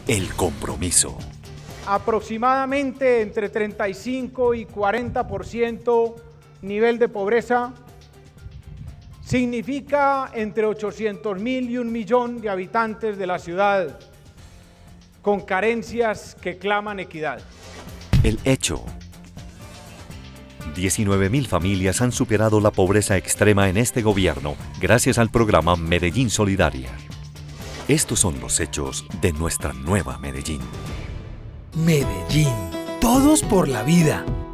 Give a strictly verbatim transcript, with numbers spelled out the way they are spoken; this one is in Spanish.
el compromiso. Aproximadamente entre treinta y cinco y cuarenta por ciento nivel de pobreza significa entre ochocientos mil y un millón de habitantes de la ciudad con carencias que claman equidad. El hecho. diecinueve mil familias han superado la pobreza extrema en este gobierno gracias al programa Medellín Solidaria. Estos son los hechos de nuestra nueva Medellín. Medellín. Todos por la vida.